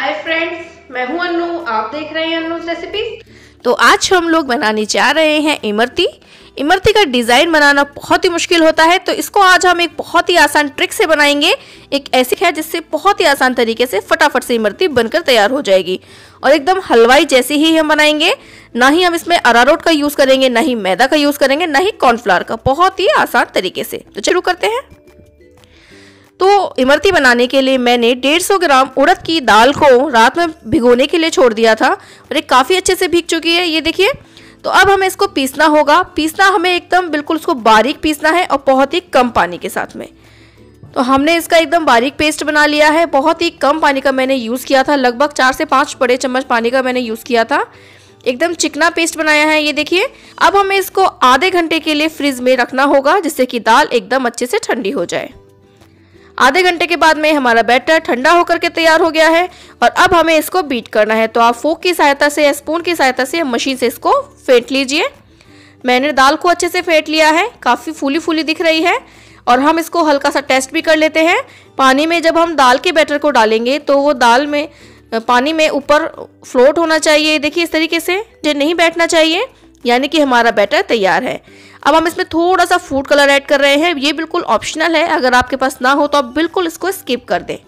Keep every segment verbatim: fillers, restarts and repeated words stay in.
Hi friends, मैं हूं अन्नू। आप देख रहे हैं अन्नूज रेसिपीज। तो आज हम लोग बनाने जा रहे हैं इमरती। इमरती का डिज़ाइन बनाना बहुत ही मुश्किल होता है, तो इसको आज हम एक बहुत ही आसान ट्रिक से बनाएंगे। एक ऐसी है जिससे बहुत ही आसान तरीके से फटाफट से इमरती बनकर तैयार हो जाएगी और एकदम हलवाई जैसी ही हम बनाएंगे। ना ही हम इसमें अरारोट का यूज़ करेंगे, ना ही मैदा का यूज़ करेंगे, ना ही कॉर्नफ्लावर का। बहुत ही आसान तरीके से। तो शुरू करते हैं। तो इमरती बनाने के लिए मैंने डेढ़ सौ ग्राम उड़द की दाल को रात में भिगोने के लिए छोड़ दिया था और ये काफ़ी अच्छे से भीग चुकी है, ये देखिए। तो अब हमें इसको पीसना होगा। पीसना हमें एकदम बिल्कुल इसको बारीक पीसना है और बहुत ही कम पानी के साथ में। तो हमने इसका एकदम बारीक पेस्ट बना लिया है। बहुत ही कम पानी का मैंने यूज़ किया था, लगभग चार से पाँच बड़े चम्मच पानी का मैंने यूज़ किया था। एकदम चिकना पेस्ट बनाया है, ये देखिए। अब हमें इसको आधे घंटे के लिए फ्रिज में रखना होगा, जिससे कि दाल एकदम अच्छे से ठंडी हो जाए। आधे घंटे के बाद में हमारा बैटर ठंडा होकर के तैयार हो गया है और अब हमें इसको बीट करना है। तो आप फोक की सहायता से या स्पून की सहायता से मशीन से इसको फेंट लीजिए। मैंने दाल को अच्छे से फेंट लिया है, काफ़ी फूली फूली दिख रही है। और हम इसको हल्का सा टेस्ट भी कर लेते हैं। पानी में जब हम दाल के बैटर को डालेंगे तो वो दाल में पानी में ऊपर फ्लोट होना चाहिए, देखिए इस तरीके से, जो नहीं बैठना चाहिए, यानी कि हमारा बैटर तैयार है। अब हम इसमें थोड़ा सा फूड कलर ऐड कर रहे हैं। ये बिल्कुल ऑप्शनल है, अगर आपके पास ना हो तो आप बिल्कुल इसको स्किप कर दें।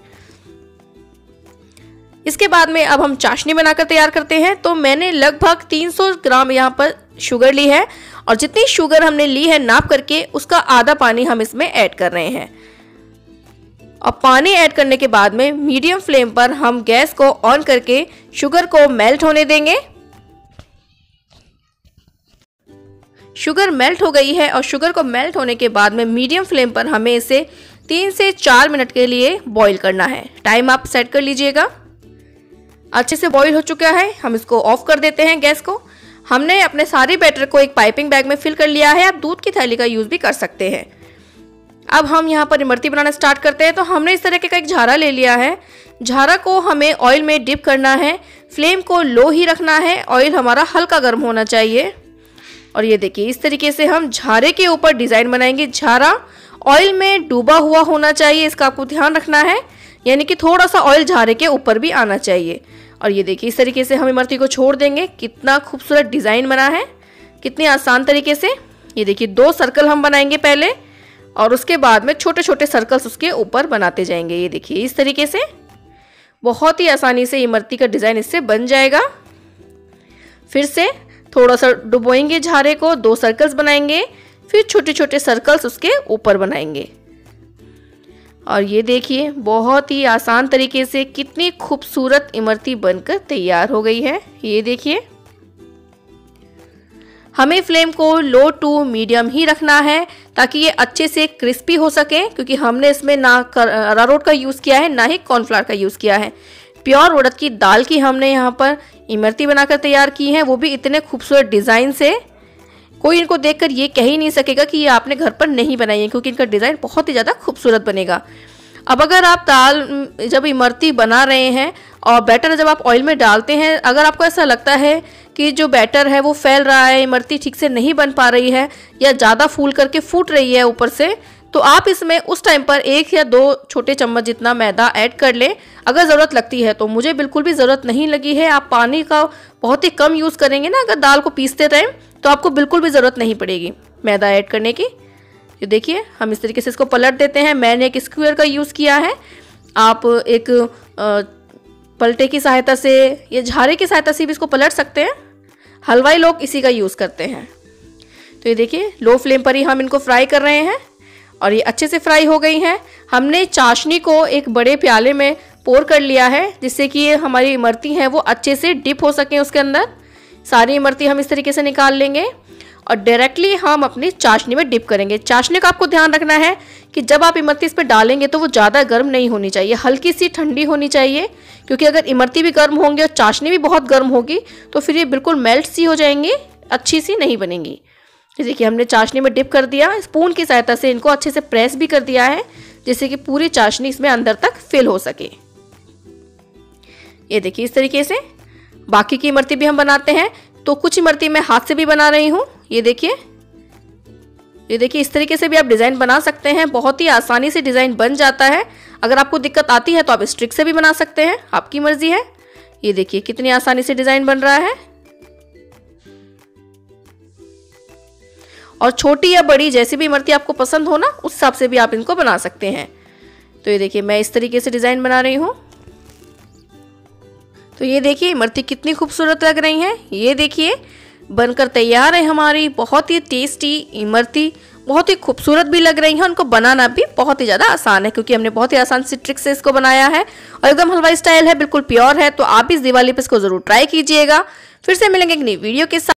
इसके बाद में अब हम चाशनी बनाकर तैयार करते हैं। तो मैंने लगभग तीन सौ ग्राम यहाँ पर शुगर ली है और जितनी शुगर हमने ली है नाप करके उसका आधा पानी हम इसमें ऐड कर रहे हैं। और पानी ऐड करने के बाद में मीडियम फ्लेम पर हम गैस को ऑन करके शुगर को मेल्ट होने देंगे। शुगर मेल्ट हो गई है और शुगर को मेल्ट होने के बाद में मीडियम फ्लेम पर हमें इसे तीन से चार मिनट के लिए बॉईल करना है। टाइम आप सेट कर लीजिएगा। अच्छे से बॉईल हो चुका है, हम इसको ऑफ कर देते हैं गैस को। हमने अपने सारे बैटर को एक पाइपिंग बैग में फिल कर लिया है। आप दूध की थैली का यूज़ भी कर सकते हैं। अब हम यहाँ पर इमरती बनाना स्टार्ट करते हैं। तो हमने इस तरह का एक झारा ले लिया है। झारा को हमें ऑयल में डिप करना है। फ्लेम को लो ही रखना है, ऑयल हमारा हल्का गर्म होना चाहिए। और ये देखिए इस तरीके से हम झारे के ऊपर डिज़ाइन बनाएंगे। झारा ऑयल में डूबा हुआ होना चाहिए, इसका आपको ध्यान रखना है, यानी कि थोड़ा सा ऑयल झारे के ऊपर भी आना चाहिए। और ये देखिए इस तरीके से हम इमरती को छोड़ देंगे। कितना खूबसूरत डिज़ाइन बना है, कितनी आसान तरीके से। ये देखिए दो सर्कल हम बनाएंगे पहले और उसके बाद में छोटे छोटे सर्कल्स उसके ऊपर बनाते जाएंगे। ये देखिए इस तरीके से बहुत ही आसानी से इमरती का डिज़ाइन इससे बन जाएगा। फिर से थोड़ा सा डुबोएंगे झारे को, दो सर्कल्स बनाएंगे, फिर छोटे छोटे सर्कल्स उसके ऊपर बनाएंगे। और ये देखिए बहुत ही आसान तरीके से कितनी खूबसूरत इमरती बनकर तैयार हो गई है। ये देखिए हमें फ्लेम को लो टू मीडियम ही रखना है ताकि ये अच्छे से क्रिस्पी हो सके, क्योंकि हमने इसमें ना अरारोट का यूज़ किया है, ना ही कॉर्नफ्लावर का यूज़ किया है। प्योर उड़द की दाल की हमने यहाँ पर इमरती बनाकर तैयार की है, वो भी इतने खूबसूरत डिज़ाइन से। कोई इनको देखकर ये कह ही नहीं सकेगा कि ये आपने घर पर नहीं बनाई है, क्योंकि इनका डिज़ाइन बहुत ही ज़्यादा खूबसूरत बनेगा। अब अगर आप दाल जब इमरती बना रहे हैं और बैटर जब आप ऑयल में डालते हैं, अगर आपको ऐसा लगता है कि जो बैटर है वो फैल रहा है, इमरती ठीक से नहीं बन पा रही है या ज़्यादा फूल करके फूट रही है ऊपर से, तो आप इसमें उस टाइम पर एक या दो छोटे चम्मच जितना मैदा ऐड कर लें अगर ज़रूरत लगती है। तो मुझे बिल्कुल भी ज़रूरत नहीं लगी है। आप पानी का बहुत ही कम यूज़ करेंगे ना अगर दाल को पीसते टाइम, तो आपको बिल्कुल भी ज़रूरत नहीं पड़ेगी मैदा ऐड करने की। ये देखिए हम इस तरीके से इसको पलट देते हैं। मैंने एक स्क्वायर का यूज़ किया है, आप एक पलटे की सहायता से या झारे की सहायता से भी इसको पलट सकते हैं। हलवाई लोग इसी का यूज़ करते हैं। तो ये देखिए लो फ्लेम पर ही हम इनको फ्राई कर रहे हैं और ये अच्छे से फ्राई हो गई हैं। हमने चाशनी को एक बड़े प्याले में पोर कर लिया है, जिससे कि ये हमारी इमरती हैं वो अच्छे से डिप हो सकें उसके अंदर। सारी इमरती हम इस तरीके से निकाल लेंगे और डायरेक्टली हम अपनी चाशनी में डिप करेंगे। चाशनी का आपको ध्यान रखना है कि जब आप इमरती इस पर डालेंगे तो वो ज़्यादा गर्म नहीं होनी चाहिए, हल्की सी ठंडी होनी चाहिए, क्योंकि अगर इमरती भी गर्म होंगी और चाशनी भी बहुत गर्म होगी तो फिर ये बिल्कुल मेल्ट सी हो जाएंगी, अच्छी सी नहीं बनेंगी। जैसे कि हमने चाशनी में डिप कर दिया, स्पून की सहायता से इनको अच्छे से प्रेस भी कर दिया है, जिससे कि पूरी चाशनी इसमें अंदर तक फिल हो सके। ये देखिए इस तरीके से बाकी की इमरती भी हम बनाते हैं। तो कुछ इमरती मैं हाथ से भी बना रही हूँ। ये देखिए ये देखिए इस तरीके से भी आप डिज़ाइन बना सकते हैं, बहुत ही आसानी से डिज़ाइन बन जाता है। अगर आपको दिक्कत आती है तो आप स्ट्रिक से भी बना सकते हैं, आपकी मर्जी है। ये देखिए कितनी आसानी से डिज़ाइन बन रहा है। और छोटी या बड़ी जैसी भी इमरती आपको पसंद हो ना, उस हिसाब से भी आप इनको बना सकते हैं। तो ये देखिए मैं इस तरीके से डिज़ाइन बना रही हूँ। तो ये देखिए इमरती कितनी खूबसूरत लग रही है। ये देखिए बनकर तैयार है हमारी बहुत ही टेस्टी इमरती, बहुत ही खूबसूरत भी लग रही है। उनको बनाना भी बहुत ही ज़्यादा आसान है क्योंकि हमने बहुत ही आसान सी ट्रिक से इसको बनाया है और एकदम हलवाई स्टाइल है, बिल्कुल प्योर है। तो आप इस दिवाली पे इसको ज़रूर ट्राई कीजिएगा। फिर से मिलेंगे एक नई वीडियो के साथ।